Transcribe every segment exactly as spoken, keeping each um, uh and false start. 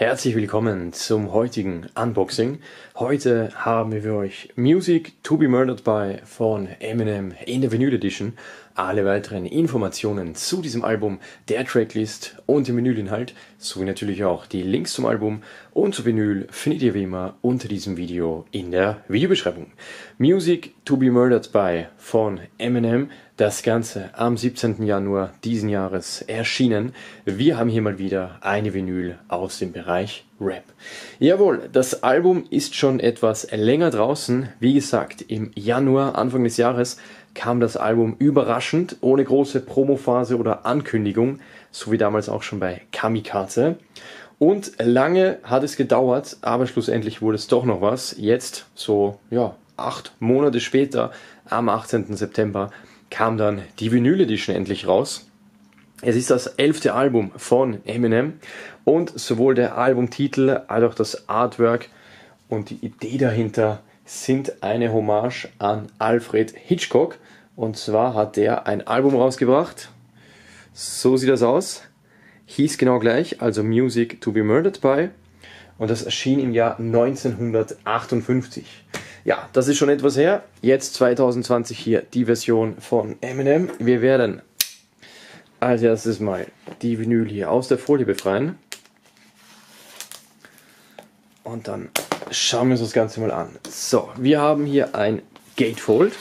Herzlich willkommen zum heutigen Unboxing. Heute haben wir für euch Music to be Murdered By von Eminem in der Vinyl Edition. Alle weiteren Informationen zu diesem Album, der Tracklist und dem Vinylinhalt, sowie natürlich auch die Links zum Album und zur Vinyl findet ihr wie immer unter diesem Video in der Videobeschreibung. Music to be Murdered By von Eminem, das Ganze am siebzehnten Januar diesen Jahres erschienen. Wir haben hier mal wieder eine Vinyl aus dem Bereich Rap. Jawohl, das Album ist schon etwas länger draußen. Wie gesagt, im Januar, Anfang des Jahres, kam das Album überraschend, ohne große Promophase oder Ankündigung, so wie damals auch schon bei Kamikaze. Und lange hat es gedauert, aber schlussendlich wurde es doch noch was. Jetzt, so ja, acht Monate später, am achtzehnten September, kam dann die Vinyl Edition endlich raus. Es ist das elfte Album von Eminem und sowohl der Albumtitel als auch das Artwork und die Idee dahinter sind eine Hommage an Alfred Hitchcock. Und zwar hat der ein Album rausgebracht, so sieht das aus, hieß genau gleich, also Music to be Murdered By, und das erschien im Jahr neunzehnhundertachtundfünfzig. Ja, das ist schon etwas her. Jetzt zwanzig zwanzig hier die Version von Eminem. Wir werden als erstes mal die Vinyl hier aus der Folie befreien. Und dann schauen wir uns das Ganze mal an. So, wir haben hier ein Gatefold.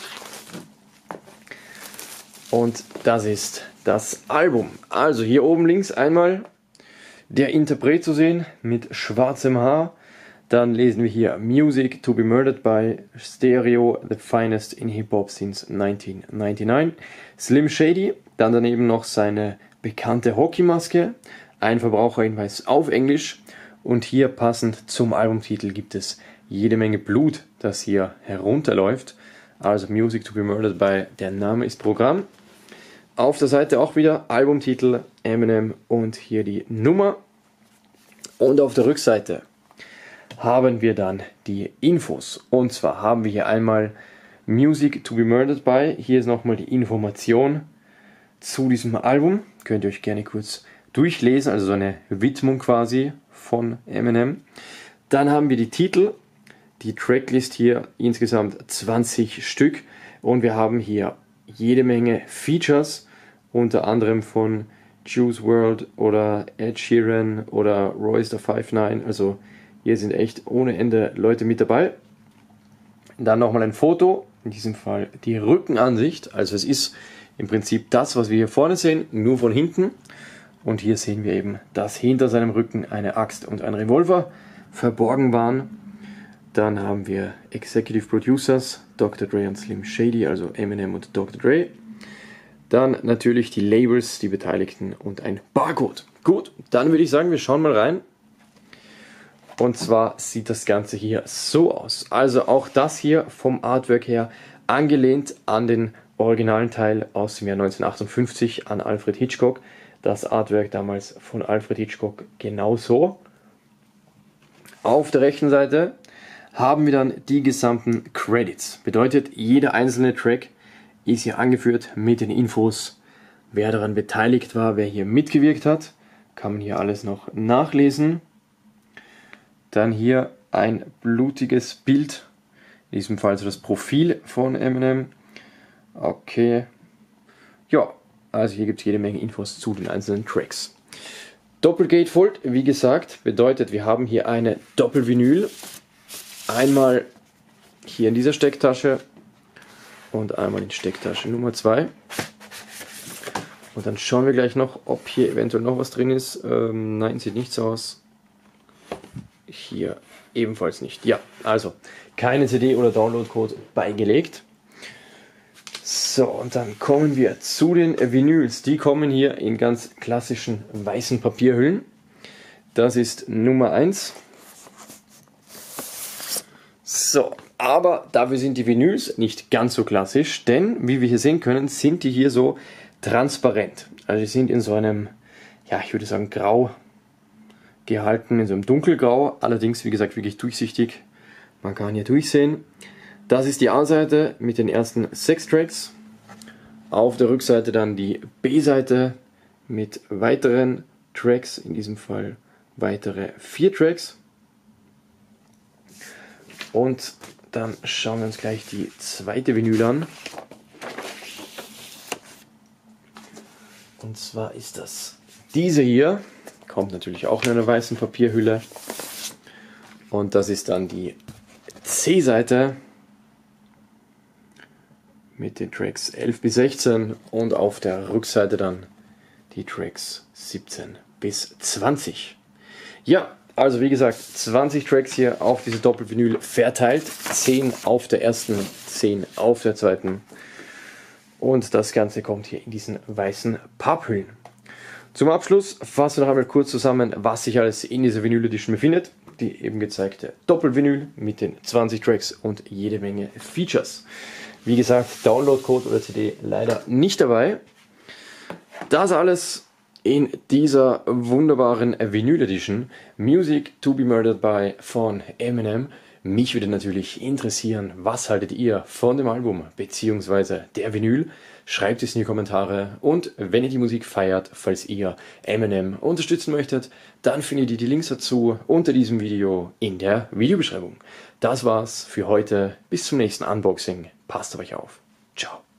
Und das ist das Album. Also hier oben links einmal der Interpret zu sehen mit schwarzem Haar. Dann lesen wir hier Music to be Murdered By, Stereo, the finest in Hip-Hop since nineteen ninety-nine. Slim Shady, dann daneben noch seine bekannte Hockeymaske, ein Verbraucherhinweis auf Englisch und hier passend zum Albumtitel gibt es jede Menge Blut, das hier herunterläuft. Also Music to be Murdered By, der Name ist Programm. Auf der Seite auch wieder Albumtitel, Eminem und hier die Nummer. Und auf der Rückseite haben wir dann die Infos. Und zwar haben wir hier einmal Music to be Murdered By. Hier ist nochmal die Information zu diesem Album. Könnt ihr euch gerne kurz durchlesen, also so eine Widmung quasi von Eminem. Dann haben wir die Titel, die Tracklist hier, insgesamt zwanzig Stück. Und wir haben hier jede Menge Features, unter anderem von Juice world oder Ed Sheeran oder Royce da five nine. Also hier sind echt ohne Ende Leute mit dabei. Dann nochmal ein Foto, in diesem Fall die Rückenansicht. Also es ist im Prinzip das, was wir hier vorne sehen, nur von hinten. Und hier sehen wir eben, dass hinter seinem Rücken eine Axt und ein Revolver verborgen waren. Dann haben wir Executive Producers, Doktor Dre und Slim Shady, also Eminem und Doktor Dre. Dann natürlich die Labels, die Beteiligten und ein Barcode. Gut, dann würde ich sagen, wir schauen mal rein. Und zwar sieht das Ganze hier so aus. Also auch das hier vom Artwork her angelehnt an den originalen Teil aus dem Jahr neunzehnhundertachtundfünfzig an Alfred Hitchcock. Das Artwork damals von Alfred Hitchcock genauso. Auf der rechten Seite haben wir dann die gesamten Credits. Bedeutet, jeder einzelne Track ist hier angeführt mit den Infos, wer daran beteiligt war, wer hier mitgewirkt hat. Kann man hier alles noch nachlesen. Dann hier ein blutiges Bild, in diesem Fall so das Profil von Eminem. Okay, ja, also hier gibt es jede Menge Infos zu den einzelnen Tracks. Doppelgatefold, wie gesagt, bedeutet, wir haben hier eine Doppelvinyl. Einmal hier in dieser Stecktasche und einmal in Stecktasche Nummer zwei. Und dann schauen wir gleich noch, ob hier eventuell noch was drin ist. Ähm, nein, sieht nicht so aus. Hier ebenfalls nicht. Ja, also keine C D oder Downloadcode beigelegt. So, und dann kommen wir zu den Vinyls. Die kommen hier in ganz klassischen weißen Papierhüllen. Das ist Nummer eins. So, aber dafür sind die Vinyls nicht ganz so klassisch, denn wie wir hier sehen können, sind die hier so transparent. Also die sind in so einem, ja, ich würde sagen grau gehalten, in so einem dunkelgrau, allerdings wie gesagt wirklich durchsichtig. Man kann hier durchsehen. Das ist die A-Seite mit den ersten sechs Tracks. Auf der Rückseite dann die B-Seite mit weiteren Tracks, in diesem Fall weitere vier Tracks. Und dann schauen wir uns gleich die zweite Vinyl an. Und zwar ist das diese hier. Kommt natürlich auch in einer weißen Papierhülle. Und das ist dann die C-Seite mit den Tracks elf bis sechzehn und auf der Rückseite dann die Tracks siebzehn bis zwanzig. Ja, also wie gesagt, zwanzig Tracks hier auf diese Doppelvinyl verteilt. zehn auf der ersten, zehn auf der zweiten. Und das Ganze kommt hier in diesen weißen Papphüllen. Zum Abschluss fassen wir noch einmal kurz zusammen, was sich alles in dieser Vinyl Edition befindet. Die eben gezeigte Doppelvinyl mit den zwanzig Tracks und jede Menge Features. Wie gesagt, Downloadcode oder C D leider nicht dabei. Das alles in dieser wunderbaren Vinyl Edition. Music to be Murdered by von Eminem. Mich würde natürlich interessieren, was haltet ihr von dem Album bzw. der Vinyl? Schreibt es in die Kommentare und wenn ihr die Musik feiert, falls ihr Eminem unterstützen möchtet, dann findet ihr die Links dazu unter diesem Video in der Videobeschreibung. Das war's für heute. Bis zum nächsten Unboxing. Passt auf euch auf. Ciao.